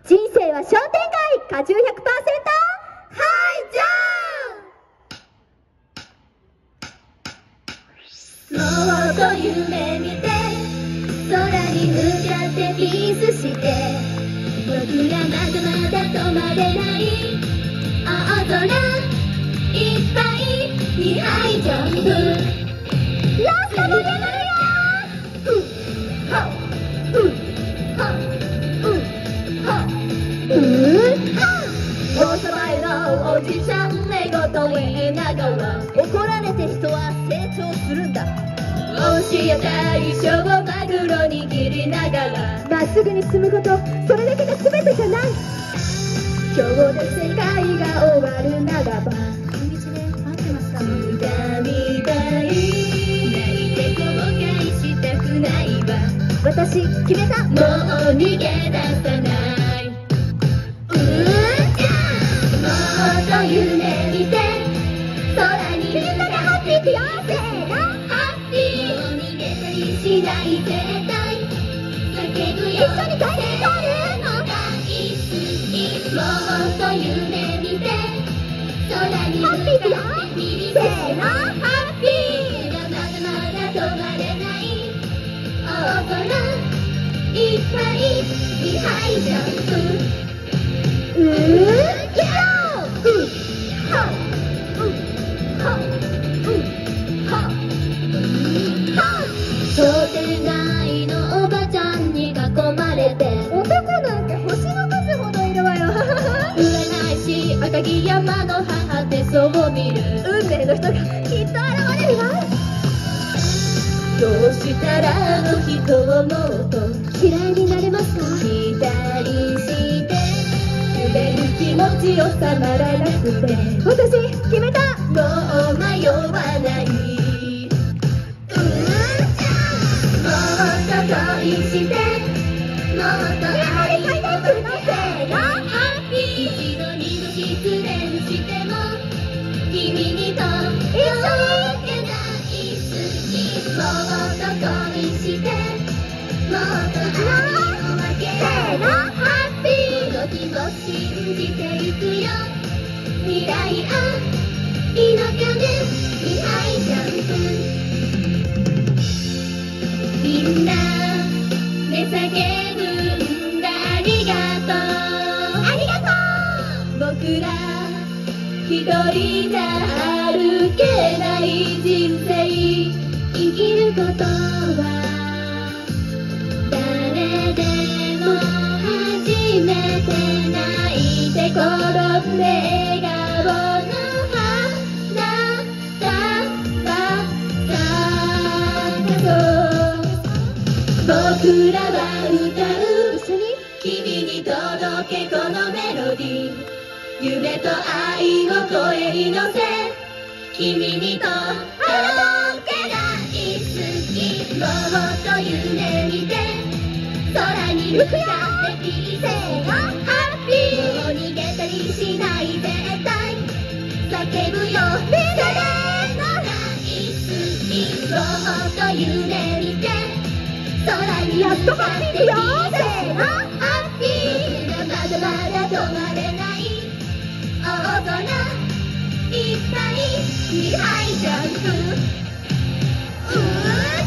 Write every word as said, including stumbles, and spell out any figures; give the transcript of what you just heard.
人生は商店街果汁 ひゃくパーセント ハイジャンプ。もっと夢見て空に向かってキスして僕らまだまだ止まれない青空いっぱいにハイジャンプ。ラスト盛り上がるよ。うんはうんはうんはうんはおさまいのおじちゃん寝言言いながら怒られて人は成長するんだ。教えたい小マグロ握りながらまっすぐに進むこと、それだけが全てじゃない。今日で世界が終わるならば君道で待ってますか。見たみたい泣いて後悔したくないわ。私決めた。もう逃げ出さない。うんじゃもっと夢見て空にみんなでハッピーピヨーせーのハッピー。もう逃げたりしない絶対叫ぶよ。一緒に大好きもっと夢見て空に向かってみりせーのハッピー。まだまだ止まれない大空いっぱいにハイジャンプ。うーやーうんはうんはうんはは商店街のおばちゃんに囲まれて男なんて星の数ほどいるわよ。占い師赤城山の母ってそう見る運命の人がきっと現れるわ。どうしたらあの人をもっと嫌いになれますか。期待して揺れる気持ち収まらなくて私決めた。もう迷わない。うんじゃもっと恋してもっと愛をせーのハッピー。一度二度失恋しても君にと一緒にもっと恋してもっと愛を分けせーのハッピー。動きを信じていくよ未来あいの影にハイジャンプ。みんなで叫ぶんだありがとうありがとう。僕ら一人じゃ歩けない人生生きることは誰でも初めて泣いて転んで笑顔の花束咲かそう。僕らは歌う一緒に君に届けこのメロディー。夢と愛を声に乗せ君にと届け大好き。もっと夢見て空に向かってピーセーのハッピー。もう逃げたりしない絶対叫ぶよみんなでの大好き。もっと夢見て空に向かってピーセーのハッピー。まだまだ止まれない大空いっぱいにハイジャンプ。うー